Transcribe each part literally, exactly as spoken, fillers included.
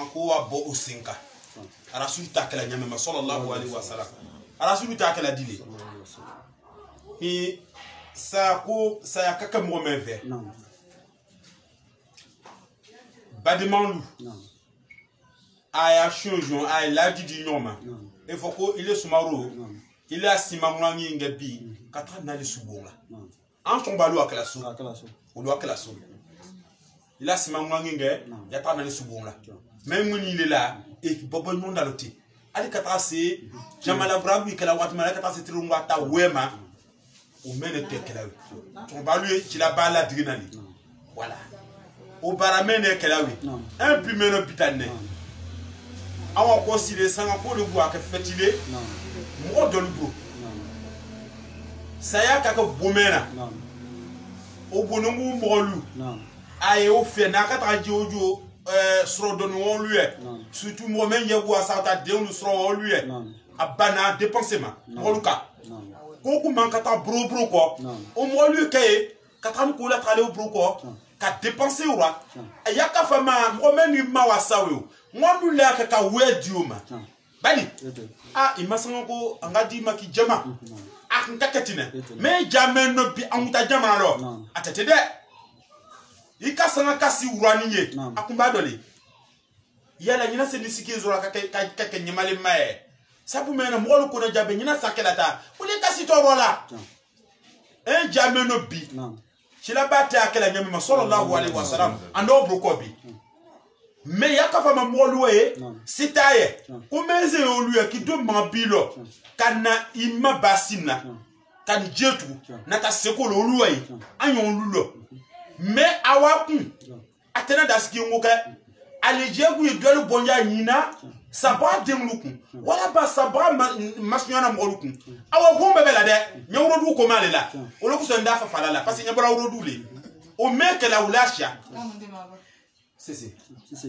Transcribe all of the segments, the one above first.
ko wa bo usinka rasul takala nyame sallallahu alaihi wasallam rasul takala dile i sa ko sa ya kaka mo menve badimanlu aya shonjon ay la didi nyoma e foko ile sumaro ile asima mwangi ngabi katra na le subonga en tombalu akala so o lo akala so il a sima mwangi nge ya ta na le subonga même ni il est là et bobo nyonda loti ali katra se jamala brabu ikala wat mala katra se trungwa ta wema o mene tekelawi tombalu ci la bala dignani voilà o baramene kelawi un plus meno bitane awa considérer sanga ko le bois que fatigué mo do lu saya ka ko bomena o bonongu mo lu aye o fe na ka ta jojo euh sro do no lui surtout mo men ye bois sa ta de lu sro lui abana dépensement mo luka ko ku man ka ta bro bro ko o mo lui kay ka ta ko la trale o bro ko ka dépenser o wa ya ka fama mo men ni ma wa sawe ngwandu le aka ka wediuma bali ah imasanga ko angadi maki jama ah nkakatina me jamen no bi amuta jama lo atete de ika sanga kasi urani ye akumba dole yala nyina se nisiki zura ka ka ka nyimale mae sabu mena mo ko na jabe nyina sakelata uli kasi to rola e jamen no bi chila bata akela nyama sallallahu alaihi wasallam ando brokobi mais yakafa mamoluwe sitaye umeze oluye kido mabilo kana imma basina kan jetu na ta sekolo oluwe anyon lulo mais awakun atena daski ngoka alejegu yedolu bonja nyina sabra demlukun wala ba sabra masnyana molukun awa bombe bela de nyawrodu ko malela oloku so ndafa falala parce que nyabra rodu le o meke la ulasha si si si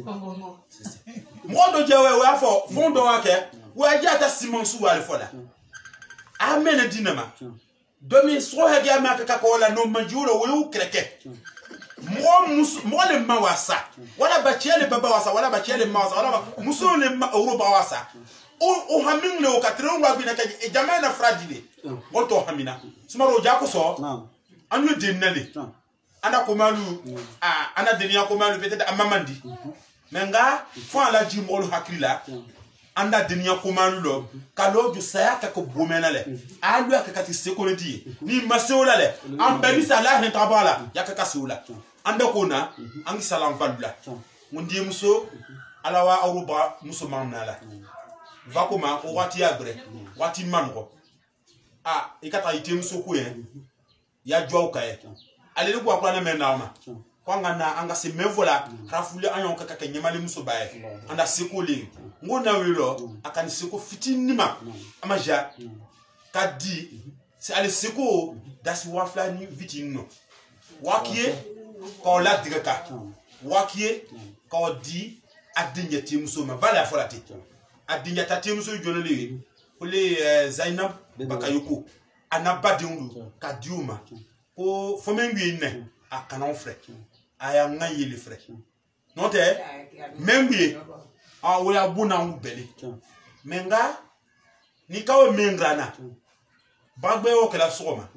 mondo jewe we afo fondo wake we ajata simonsu wale fola amen dinama domi so hege amaka ka ko la no manjuro we u kreke mo mus mo le mawasa wala bachele baba wasa wala bachele mawasa wala muso le europa wasa o o hamin le o katron wa bina ka jama na fragile goto hamina sumaro jako so anu denale ana komalu ah ana denia komalu peut-être amamandi menga fo ala jimolu hakrila anda denia komalu lo kalo ju saya ka ko bomena le alu aka kati sekoledi ni maseola le am beni sala hen tabala yakaka seola anda kona angi salam valula mundi muso alawa awruba muso mamnala vakoma o wati abre wati mango ah ikata item so ko yen ya jwauka e alele kwa kwa na menama kwa ngana anga se mevola rafule anyon kaka ka nyamale muso bae anda sekole ngona welo akani seko fitinima amaja kadi se ale seko dasi wafla ni vitinno wakie ko la direka wakie ko di adinya timuso ma vala folate adinya tatimuso jonole ole Zainab Bakayoko anabadindu kadiuma ko fomengi ne akana frère aya ngaye le frère non te mengi a wala buna ngubele menga ni kawe mengrana bagbe o kala soma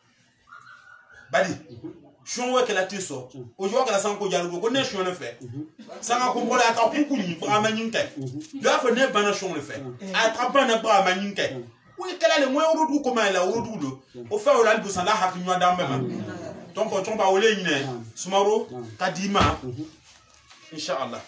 badi shonwe kala tiso o jo kala sanko jarugo ko ne shon le fait sanga ko mbola ata kukunyi ba manyinke do afa ne bana shon le fait ata bana ba manyinke oui kala le mo orudu ko ma la orudu lo o fa o la du san la hakinwa dambe ma donc on tomba ole nyine sumaro kadima inshallah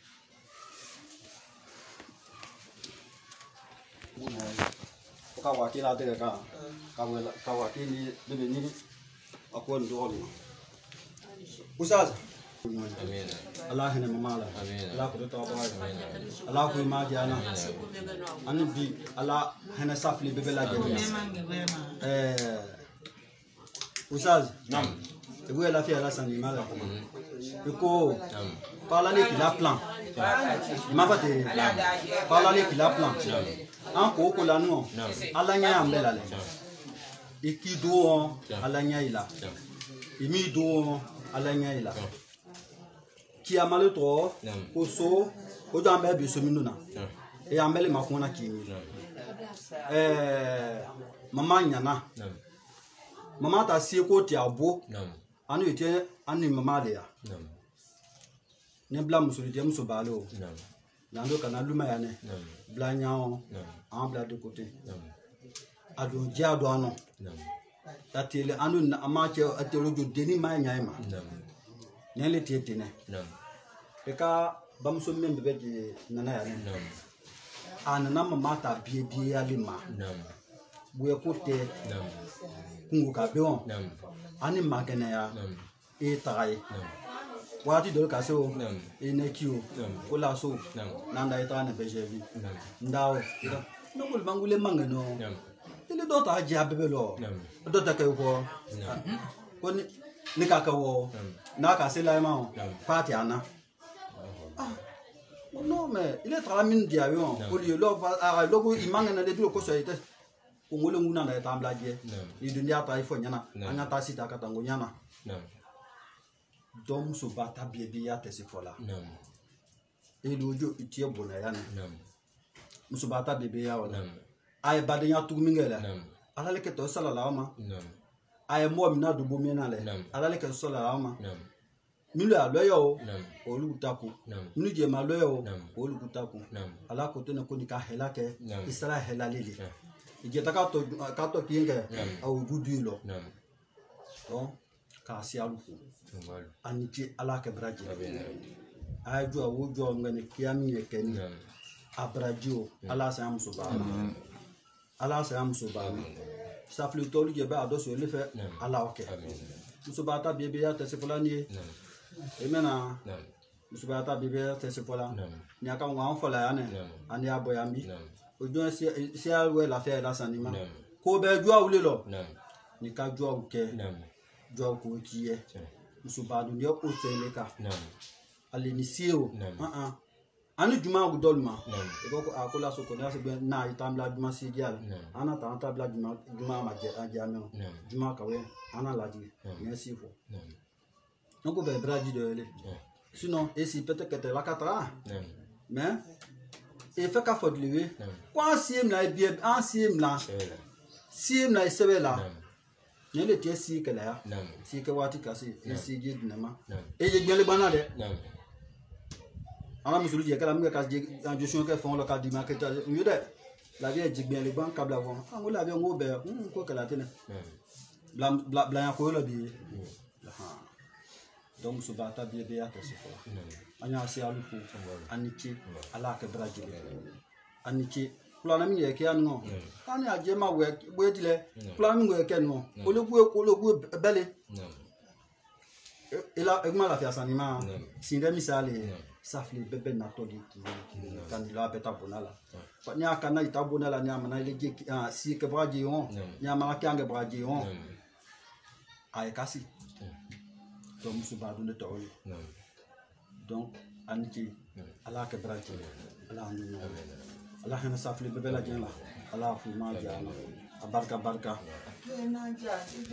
ka wati la de ka ka wala ka wati ni de ni akon do ni usaz amin allah ne mamala amin allah ko to ba allah ko ma jana an bi allah hana safli be bela de eh usaz nam e vous la faire la san mal ko parla les la plan ma va te parla les la plan an ko ko la no ala nya ambela le ikido ala nya ila imi do ala nya ila ki amale to ko so o do ambe bi so minuna e ambele makuna kini eh mama nyana mama ta si ko ti abo anu ite anu mama de ya ne bla musuli de muso balo nando kana luma ya ne bla nyao an bla de côté adu dia do ano tatile anu ama che atelo jo deni ma nyai ma ne le tete ne e ka bamso membe be de nana ya ne anana mama ta bie bie ya lima buye kote kungu ka beon ani magana ya e tagai wati do ka so e ne kiu o la so nanda ita ne bejevi ndao no bul bangule mangano ile do ta ja bebelo do ta ke ko ko ni ka ka wo na ka se la ma party ana non mais il est très mine diavion au lieu lo a logo imangana de do ko so ite ko ngole nguna na ta mblaje ni dunia ta ifo nyana anya ta sita ka tango nyana dom so bata biebi ya tesi fola e lojo itie bona ya na muso bata bebe ya wala ay badenya tugmingela ala le ke to sala la ma ay mo mi na do bo mi na le ala le ke sala la ma milu aloyo o lu taku milu je ma loyo o lu taku ala ko to ne ko ni ka hela ke isra hela lele ije ta ka to ka to kinga au gudu lo donc ka si alu aniti ala ke braji ay jo wo jo ngani kiyami ye keni abrajo ala sa am so ba ala sa am so ba sa flu to lu je ba do so le fe ala oke so ba ta bebe ya te se fulani emena so ba ta bebe ya te se fola ni aka wa fola ya ne ani aboyambi ojo si si alwe la fe la sanima ko be jo awule lo ni ka jo awuke jo ko kiye musubadu ndio useleka ali ni sio ah ah ani juma gudolma e ko akola so ko na se na itamla juma si dial ana ta ta bla juma juma ma je ajame juma kawe ana laji merci fo donc be braji de le sinon et si peut-être que te la katra mais et fait ka faut de lui quoi siem la bien en siem la siem la sebe la ne le tie si que la si que wati kasi si je dinama e je gele bana de ala musulu je kala mga kas je en gestion que font le cas du market mieux de la vie je bien les banques câble avant on la vie on be ko kala tene bla bla bla ko la bi donc so bata bi be ya to so anya si alu ko aniki ala ke braji aniki plan mi ye ke anu ani aje ma we we dile plan mi we ke no ologu ologu bele ila egma la fia sanima sinde misale safli bebe na to di kan la beta bonala pa nya kana ita bonala nya mana ile je si ke braji on nya ma ka nge braji on ay kasi donc musu ba dunde to donc aniki ala ke braji ala anu ala hana safli bebe la jela ala fu ma jana barka barka